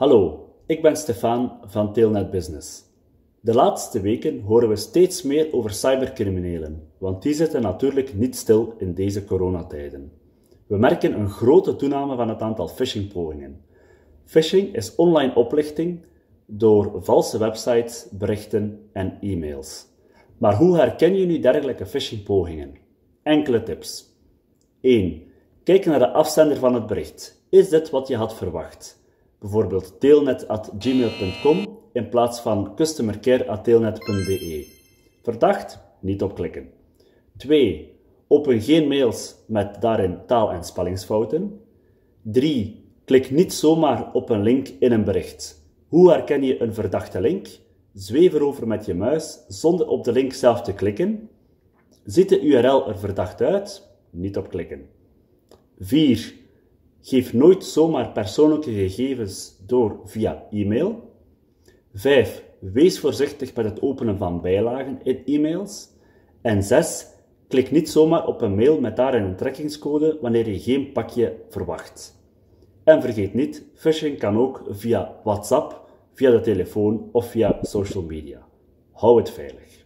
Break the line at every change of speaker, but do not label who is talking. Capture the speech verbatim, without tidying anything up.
Hallo, ik ben Stefan van Telnet Business. De laatste weken horen we steeds meer over cybercriminelen, want die zitten natuurlijk niet stil in deze coronatijden. We merken een grote toename van het aantal phishingpogingen. Phishing is online oplichting door valse websites, berichten en e-mails. Maar hoe herken je nu dergelijke phishingpogingen? Enkele tips. één. Kijk naar de afzender van het bericht. Is dit wat je had verwacht? Bijvoorbeeld telnet at gmail punt com in plaats van customercare at telnet punt be. Verdacht? Niet op klikken. twee. Open geen mails met daarin taal- en spellingsfouten. drie. Klik niet zomaar op een link in een bericht. Hoe herken je een verdachte link? Zweef erover met je muis zonder op de link zelf te klikken. Ziet de U R L er verdacht uit? Niet op klikken. vier. Geef nooit zomaar persoonlijke gegevens door via e-mail. vijf. Wees voorzichtig met het openen van bijlagen in e-mails. En zes. Klik niet zomaar op een mail met daarin een trackingscode wanneer je geen pakje verwacht. En vergeet niet, phishing kan ook via WhatsApp, via de telefoon of via social media. Hou het veilig.